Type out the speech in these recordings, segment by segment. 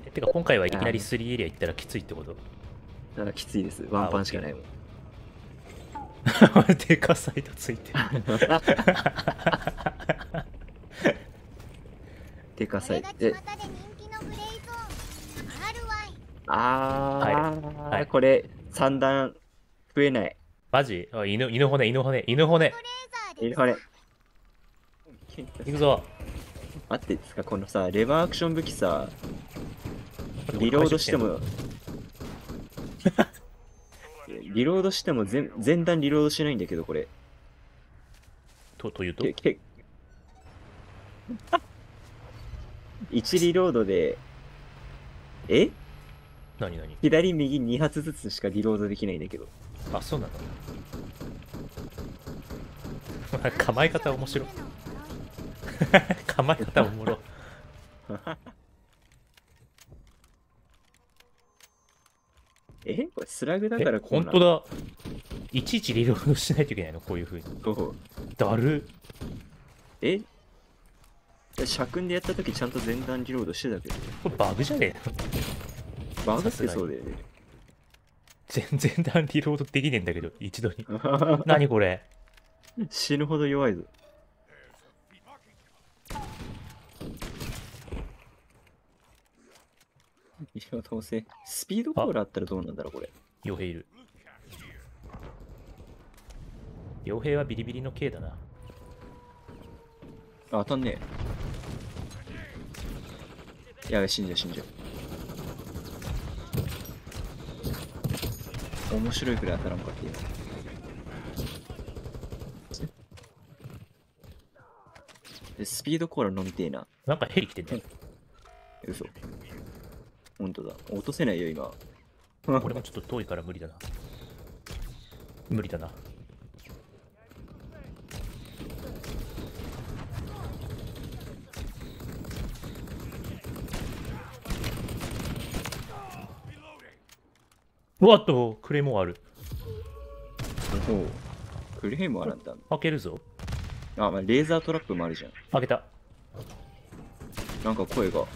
てか今回はいきなり3エリア行ったらきついってこと？ だからきついです。ワンパンしかないもん。 でかサイドついてる。 でかさい。で、 はいこれ3段増えない。 マジ？あ、犬骨。 犬骨。 行くぞ。 待ってですか、このさ、レバーアクション武器さ、リロードしても、リロードしても前段リロードしないんだけど、これ。 というと 1リロードで、 何左右2発ずつしかリロードできないんだけど。 あ、そうなの？構え方面白い。構え方おもろ。 これスラグだからこうなの？ 本当だ。いちいちリロードしないといけないの、こういう風に。 そう。 だる。 射訓でやった時ちゃんと前段リロードしてたけど。 これバグじゃねえの？ バグってそうだよね。 全然段リロードできねえんだけど、一度に。何これ？ 死ぬほど弱いぞ。一応統制。スピードコールあったらどうなんだろう、これ。 傭兵いる。傭兵はビリビリの刑だな。 あ、当たんねえ。やべ、死んじゃう。面白いくらい当たらんかって今。でスピードコーラ飲みてえな。 なんかヘリ来てんね。 嘘。ほんとだ。落とせないよ、今。 俺もちょっと遠いから無理だな。無理だな。うわっと、クレイモーある。 おお。クレームはなんだ。 開けるぞ。 あ、まあ、レーザートラップもあるじゃん。 開けた。 なんか声が。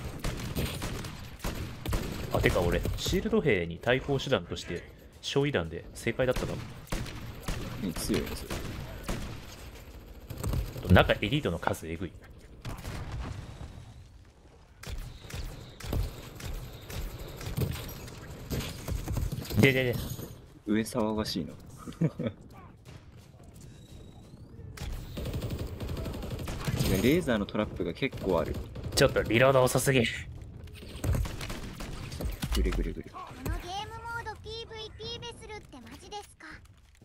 あ、てか俺、シールド兵に対抗手段として、焼夷弾で正解だったかも。 強いね、それ。 あと中エリートの数えぐい。で。 上騒がしいな。レーザーのトラップが結構ある。 ちょっとリロード遅すぎ。 グレ。 このゲームモード PVP でするってマジですか？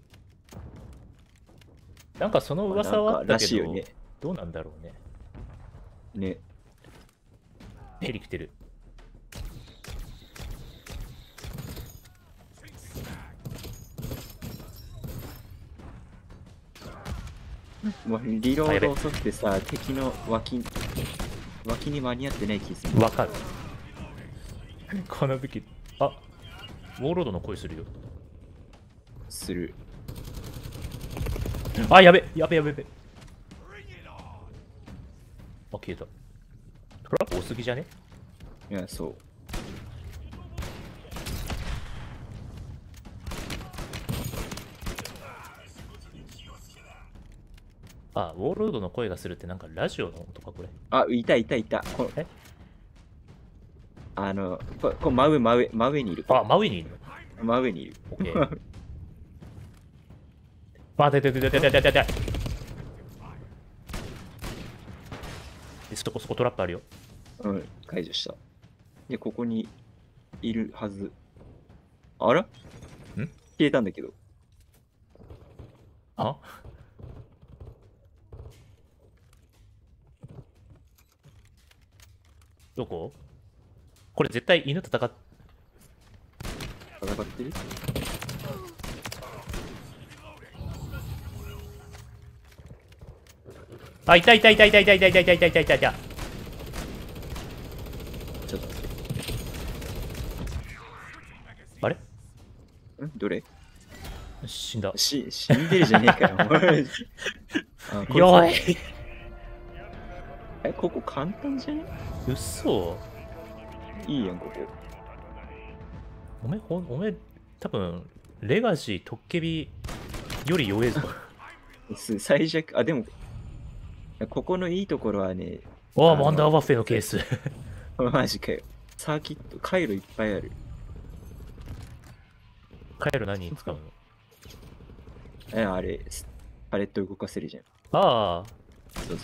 なんかその噂はあったけど、 ね、 どうなんだろうね。 ね。 ヘリ来てる。 もうリロード遅くてさ、敵の脇に間に合ってない気する。 わかる。この武器、あ、ウォーロードの声するよ。 する。 あ、やべ。あ、消えた。トラップ多すぎじゃね？ いや、そう。 あ、ウォーロードの声がするってなんかラジオの音かこれ。 あ、いた。真上にいる。 あ、真上にいるの？ 真上にいる。 オッケー。あ、で。そこトラップあるよ。 うん、解除した。で、ここにいるはず。あら？消えたんだけど。 あ？どこ？これ絶対犬戦ってる？ あ、いた。 ちょっと待って。 あれ？ どれ？ 死んだ。 死んでるじゃねえかよ。 弱い。 ここ簡単じゃね？ 嘘。 いいやん、ここ。 おめえ、多分、レガシー、トッケビより弱えぞ。 最弱、あ、でも、ここのいいところはね、 おお、ワンダーワッフェのケース。 マジかよ。サーキット、回路いっぱいある。 カエル何に使うの？ あれ、パレット動かせるじゃん。 ああ。 そうそう。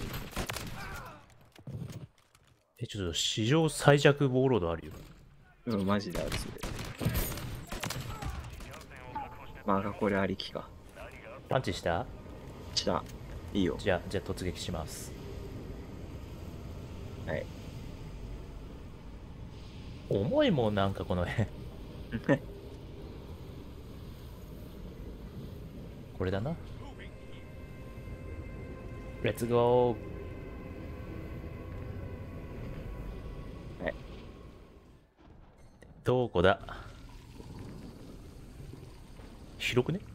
ちょっと史上最弱ウォーロードあるよ。 うん、マジである、それ。まあ、これありきか。 パンチした？ した。いいよ。 じゃあ突撃します。 はい。 重いもん、なんかこの辺。これだな。レッツゴー。 はい。 どこだ？広くね？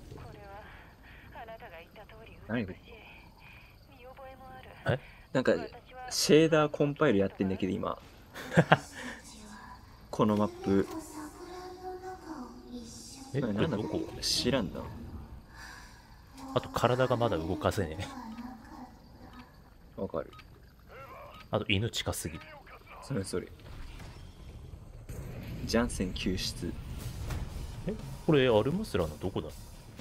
何これ？ え？ なんか、シェーダーコンパイルやってんだけど、今。このマップ。 これなんだどこ？ 知らんな。 あと体がまだ動かせねえ。 わかる。 あと犬近すぎる。 それ。ジャンセン救出。 これアルマスラのどこだ？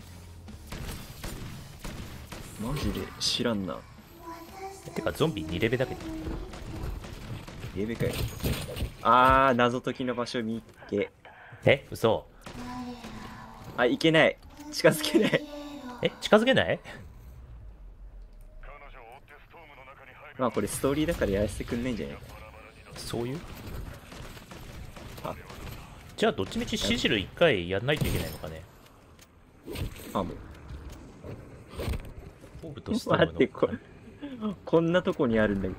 マジで知らんな。 てかゾンビ2レベだけど。 レベかよ。あー、謎解きの場所見っけ。 嘘。 あ、いけない。近づけない。 近づけない？ まあこれストーリーだからやらせてくんないんじゃないか。 そういう？ あ、 じゃあどっちみちシジル1回やんないといけないのかね。 あ、もう。 オーブとストームの。 待って、こんなとこにあるんだけ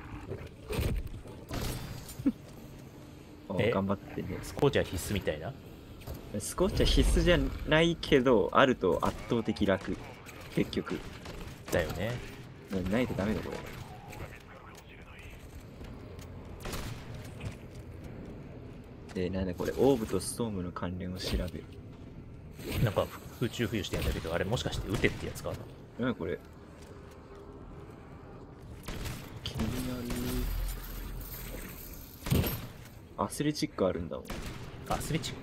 ど。頑張ってね。 スコーチャー必須みたいな。 スコッチは必須じゃないけど、あると圧倒的楽。結局。 だよね。 ないとダメだ、これ。で、なんだこれ、オーブとストームの関連を調べる。 なんか空中浮遊してんだけど、あれもしかして撃てってやつか？ なんだこれ。気になる。アスレチックあるんだもん。 アスレチック。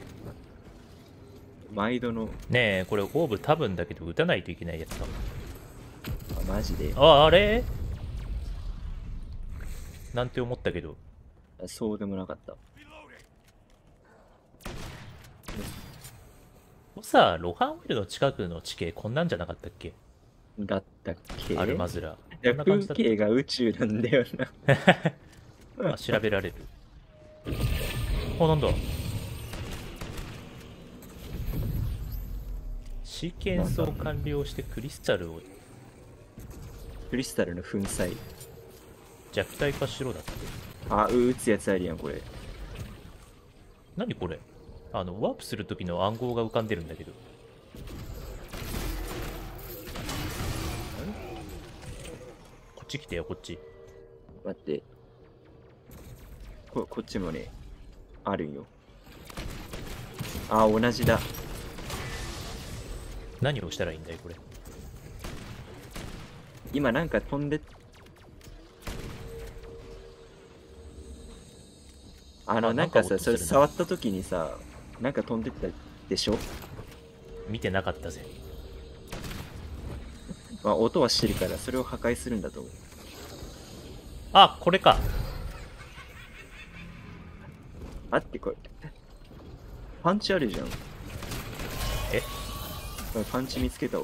毎度の。 ねえ、これオーブ多分だけど撃たないといけないやつかも。 あ、マジで。 あれなんて思ったけど。 そうでもなかった。 さあ、ロハンウェルの近くの地形こんなんじゃなかったっけ？ だったっけ？ アルマズラ。 いや、風こんな感じだった景が宇宙なんだよな。 あ、調べられる。あ、なんだ。シーケンスを完了してクリスタルをクリスタルの粉砕。 弱体化しろだって。 あ、撃つやつあるやん、これ。 何これ？ワープする時の暗号が浮かんでるんだけど。こっち来てよ、こっち。 待って。こっちもね、あるんよ。あ、同じだ。 何をしたらいいんだい、これ。 今なんか飛んで、なんかさ、それ触った時にさ、なんか飛んでったでしょ？ 見てなかったぜ。 まあ、音はしてるから、それを破壊するんだと思う。 あ、これか。 あって、これ。パンチあるじゃん。パンチ見つけたわ。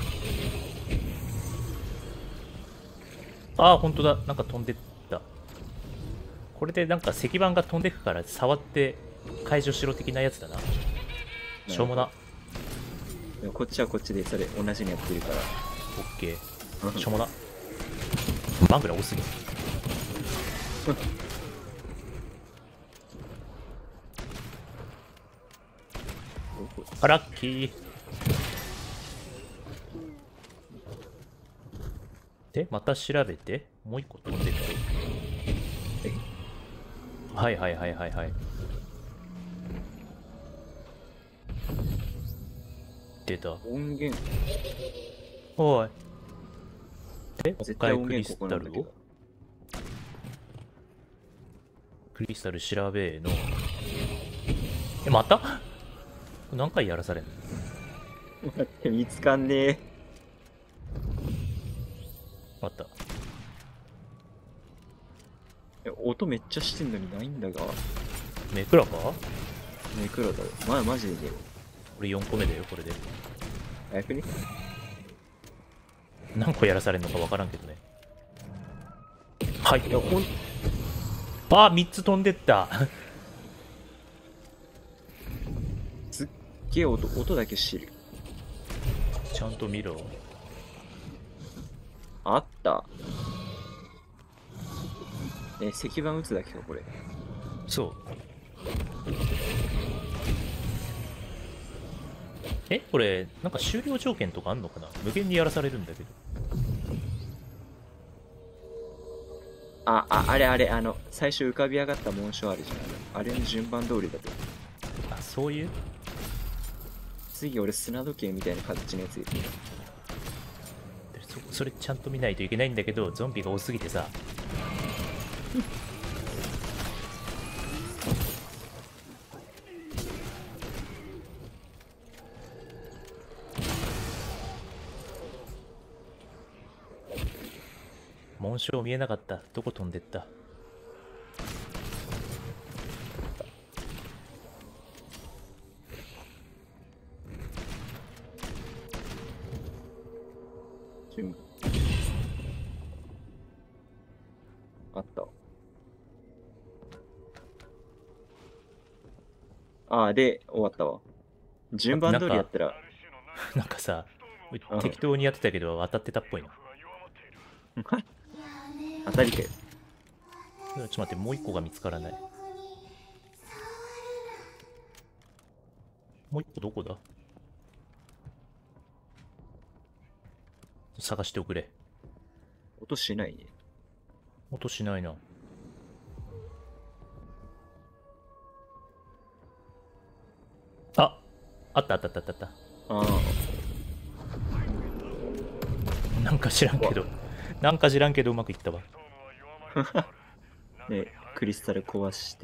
あ、ほんとだ。なんか飛んでった。これでなんか石板が飛んでくから触って解除しろ的なやつだな。しょうもな。 でもこっちはこっちでそれ同じにやってるから。 オッケー。しょうもな。バングラ多すぎる。あ、ラッキー。で、また調べて、もう一個飛んでる。 はいはいはいはいはい。出た。 音源、 おい。で、 絶対音クリ源こスタルをこなんだけど。 クリスタル調べの。また何回やらされんの？ 待って、見つかんねえ。 あった。 音めっちゃしてんのにないんだが。 メクラか？ ネクロだろ。マジでね。 俺4個目だよ、これで。 早くね。 何個やらされんのか分からんけどね。はい。 いや、 あ、3つ飛んでった。 すっげえ音だけしてる。 ちゃんと見ろ。 あった。石板打つだけか、これ。 そう。これ、なんか終了条件とかあんのかな？無限にやらされるんだけど。 あれ、最初浮かび上がった紋章あるじゃん。あれの順番通りだと。 あ、そういう？ 次、俺砂時計みたいな形のやつ入れてる。 それちゃんと見ないといけないんだけど、ゾンビが多すぎてさ。紋章見えなかった。どこ飛んでった？ あった。で、終わったわ。順番通りやったら。 なんかさ、適当にやってたけど当たってたっぽいな。 当たりかよ。 ちょっと待って、もう一個が見つからない。もう一個どこだ？探しておくれ。 音しないね。 音しないな。あった。なんか知らんけどうまくいったわ。 ね、クリスタル壊して。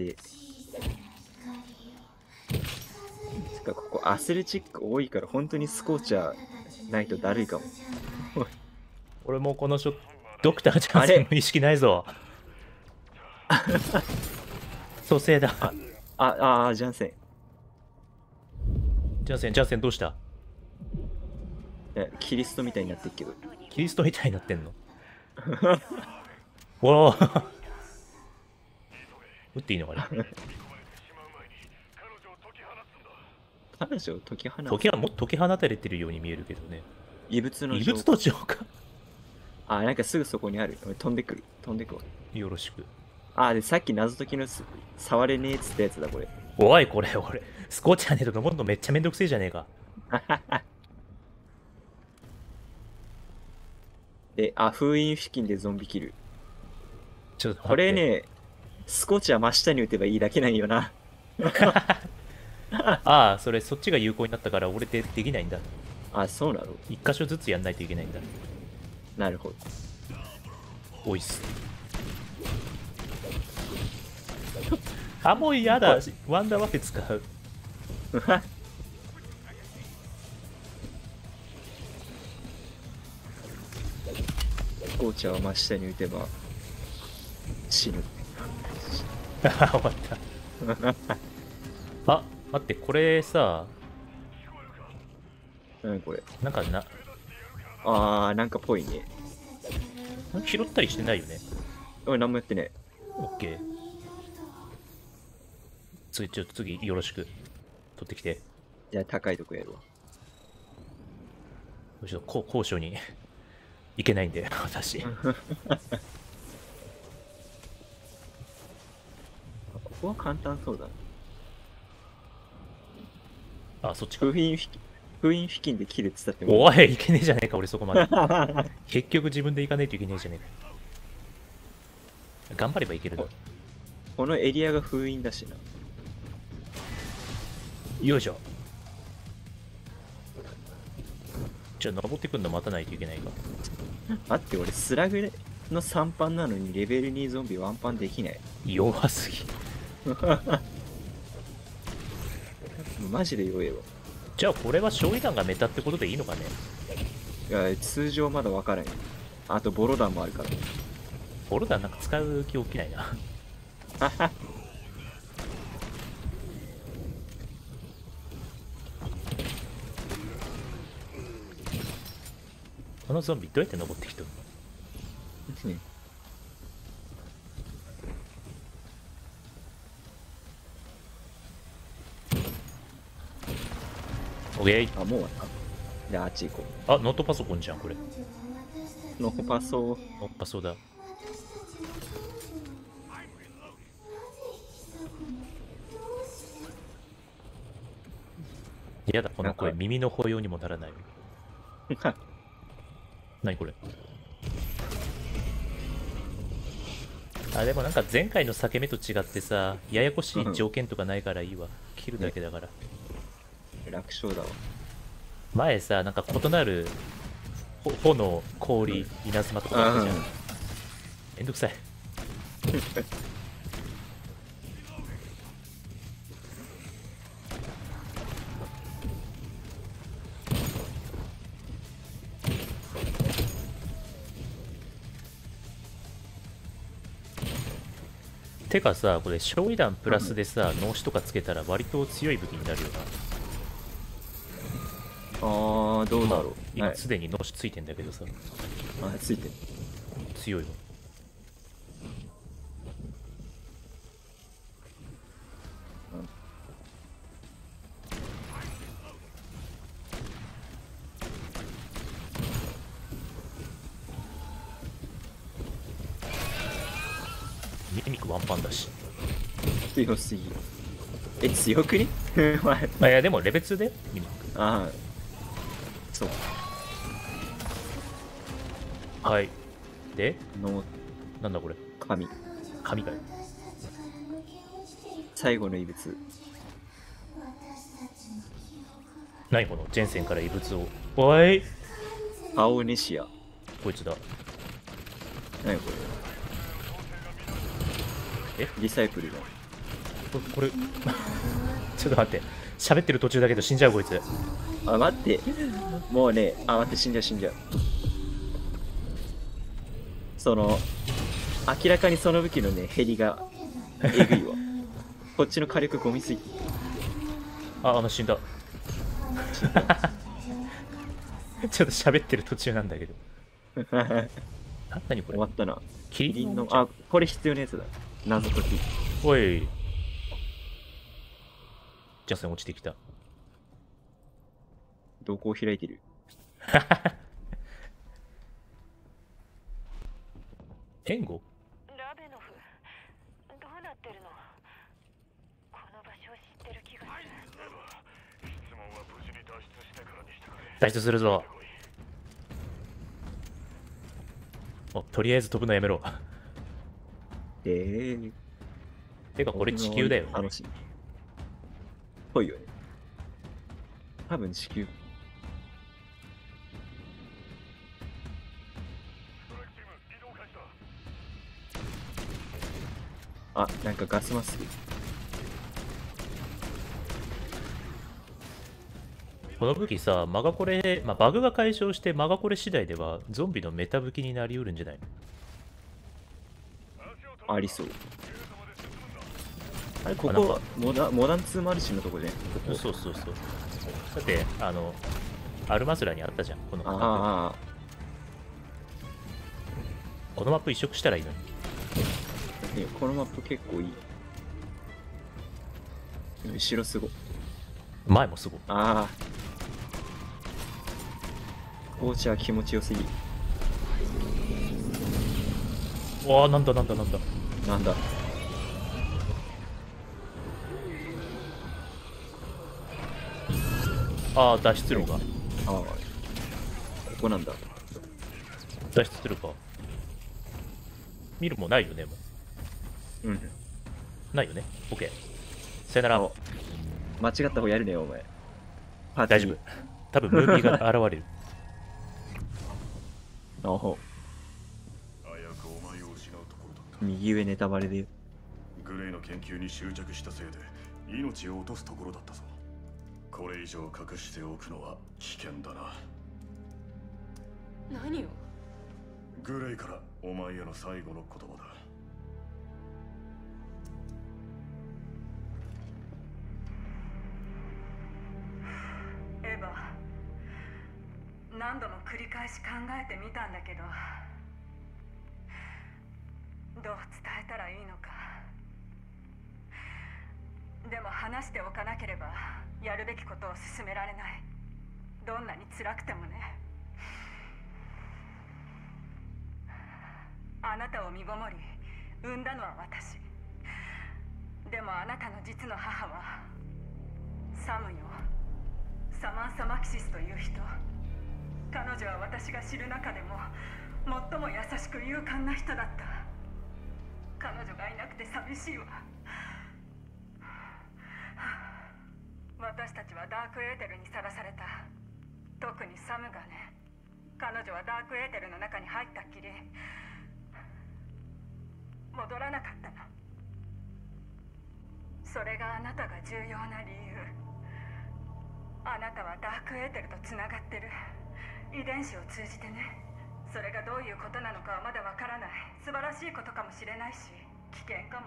つか、ここアスレチック多いから本当にスコーチャーないとだるいかも。 俺もうこのドクタージャンセンの意識ないぞ。蘇生だ。 ジャンセン。 ジャンセンどうした？ キリストみたいになってるけど。 キリストみたいになってんの？おお。撃っていいのかな？ 彼女を解き放つ。 もっと解き放たれてるように見えるけどね。 異物の異物と浄化。 なんかすぐそこにある。飛んでくわ。 よろしく。 で、さっき謎解きの触れねえっつったやつだ、これ。 おい、これ、俺、スコーチャーねえと登るのめっちゃめんどくせえじゃねえか。 で、封印付近でゾンビキル。 ちょっとこれね、スコーチは真下に打てばいいだけなんよな。 そっちが有効になったから俺できないんだ。 そうなの？ 一箇所ずつやんないといけないんだ。 なるほど。 おいっす。もう嫌だ。ワンダーワフェ使う。 スコーチャーを真下に打てば死ぬ。 終わった。待って、これさ、 何これ？ なんかなんかぽいね。 拾ったりしてないよね。 何もやってねえ。 オッケー。ちょっと次よろしく。取ってきて。 じゃあ高いとこやるわ。 ちょっと高所に行けないんで、私。 ここは簡単そうだ。 そっちか。 封印付近で切るって言ったっておい、いけねえじゃねえか、俺そこまで。結局自分で行かないといけねえじゃねえか。頑張ればいけるな。 このエリアが封印だしな。 よいしょ。じゃあ登ってくんの待たないといけないか。 待って、俺スラグの3パンなのにレベル2ゾンビワンパンできない。 弱すぎ。 マジで弱いわ。 じゃあこれは焼夷弾がメタってことでいいのかね。 いや、通常まだ分からんよ。あとボロ弾もあるから。 ボルダーなんか使う気起きないな。このゾンビどうやって登ってきたの？ ねオッケー。 あ、もう終わった。じゃああっち行こあ、ノートパソコンじゃんこれ。 う。ノーパソノーパソだ。やだ、この声なんか耳の保養にもならない。何これ。あ、でもなんか前回の裂け目と違ってさ、ややこしい条件とかないからいいわ。切るだけだから。 楽勝だわ。 前さ、なんか異なる炎、氷、稲妻とかあったじゃん。めんどくさい。てかさ、これ焼夷弾プラスでさ、脳死とかつけたら割と強い武器になるよな。 あー、どうだろう。は今い。 すでに脳死ついてんだけどさ、 あ、ついてる。 強いわ。ミミクワンパンだし。 強すぎ。え、強くね？前まあ、いやでもレベ2だよ、ミミク。 ああ。そう。 はい。で、 のなんだこれ。 神。 神かよ。 最後の異物。 何このジェンセンから異物を。おい、 アオネシア。 こいつだ。 何これ。 えリサイクルだ。 これちょっと待って。喋ってる途中だけど死んじゃうこいつ。 あ、待って。もうね、あ、待って、死んじゃう、死んじゃう。その、明らかにその武器のね、ヘリが、えぐいわ。こっちの火力ゴミすぎ。 あ、死んだ。ちょっと喋ってる途中なんだけど。何これ。 終わったな。 キキリンの、 リンのおもちゃ。 あ、これ必要なやつだ。謎解き。 おい。ジャスン落ちてきた。 どこを開いてる？ 援護？ ラベノフ、どうなってるの？この場所を知ってる気がする。質問は無事に脱出してからにしてくれ。 脱出するぞ。お、とりあえず飛ぶのやめろ。てかこれ地球だよね。 楽しい。ぽいよね。多分地球。あ、なんかガスマスク。 この武器さ、マガコレ、まあ、バグが解消してマガコレ次第ではゾンビのメタ武器になりうるんじゃないの？ ありそう。あれ、ここモダン2マルチのとこで、ね。 そうそうそう。だってアルマズラにあったじゃん、このマップ。 ああ。 このマップ移植したらいいのに。 ね、このマップ結構いい。後ろすご。 前もすごい。 ああ。紅茶は気持ちよすぎ。 わあ、なんだなんだなんだ。 なんだ。 ああ、脱出路が。 ああ。ここなんだ。 脱出するか。見るもないよね、もう。 うん。 ないよね。 OK。 さよなら。 お間違った方やるねよお前。パーティー大丈夫。多分ムービーが現れる。 おほ危うくお前を失うところだった。 右上ネタバレで。 グレイの研究に執着したせいで命を落とすところだったぞ。これ以上隠しておくのは危険だな。 何を？ グレイからお前への最後の言葉だ。 エヴァ、何度も繰り返し考えてみたんだけど、どう伝えたらいいのか。でも話しておかなければやるべきことを進められない。どんなに辛くてもね。あなたを身ごもり産んだのは私。でもあなたの実の母はサムよ。サマンサ・マキシスという人。彼女は私が知る中でも最も優しく勇敢な人だった。彼女がいなくて寂しいわ。私たちはダークエーテルにさらされた。特にサムがね。彼女はダークエーテルの中に入ったっきり戻らなかったの。それがあなたが重要な理由。あなたはダークエーテルとつながってる。遺伝子を通じてね。それがどういうことなのかはまだわからない。素晴らしいことかもしれないし危険かも。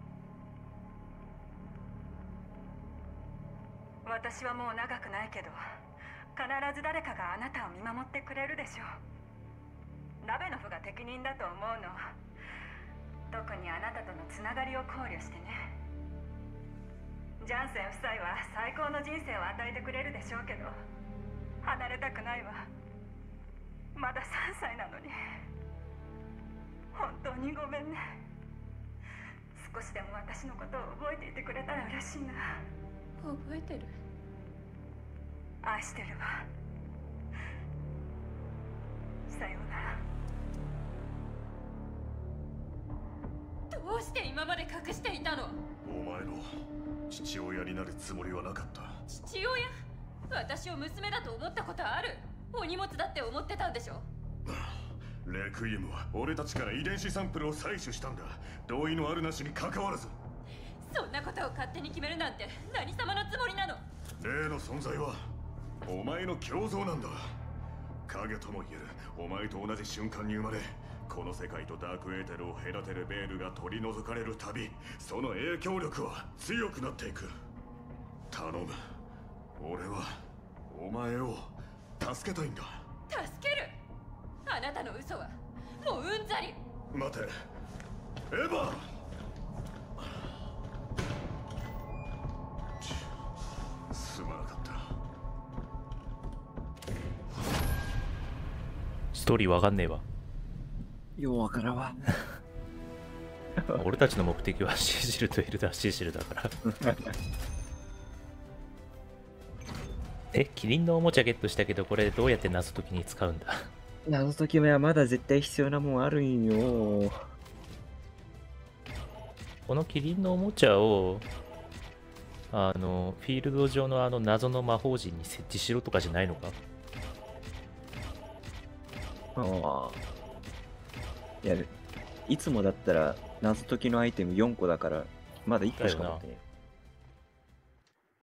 私はもう長くないけど必ず誰かがあなたを見守ってくれるでしょう。ラベノフが適任だと思うの。特にあなたとのつながりを考慮してね。ジャンセン夫妻は最高の人生を与えてくれるでしょうけど離れたくないわ。まだ3歳なのに。本当にごめんね。少しでも私のことを覚えていてくれたら嬉しいな。 覚えてる？ 愛してるわ。さようなら。 どうして今まで隠していたの？ お前の父親になるつもりはなかった。 父親？私を娘だと思ったことある？お荷物だって思ってたんでしょ？ レクイエムは俺たちから遺伝子サンプルを採取したんだ。同意のあるなしに関わらず。 そんなことを勝手に決めるなんて何様のつもりなの？ 例の存在はお前の胸像なんだ。影とも言える。お前と同じ瞬間に生まれ、この世界とダークエーテルを隔てるベールが取り除かれるたび、その影響力は強くなっていく。頼む、俺はお前を助けたいんだ。 助ける？あなたの嘘はもううんざり。 待て、エヴァ。すまなかった。 ストーリーわかんねえわ。 ようわからんわ。 俺たちの目的はシジルとエルダーシジルだからキリンのおもちゃゲットしたけど、これどうやって謎解きに使うんだ？ 謎解き目はまだ絶対必要なもんあるんよ。 このキリンのおもちゃをフィールド上の謎の魔法陣に設置しろとかじゃないのか？ ああ。いや、いつもだったら謎解きのアイテム4個だから、まだ1個しか持ってない。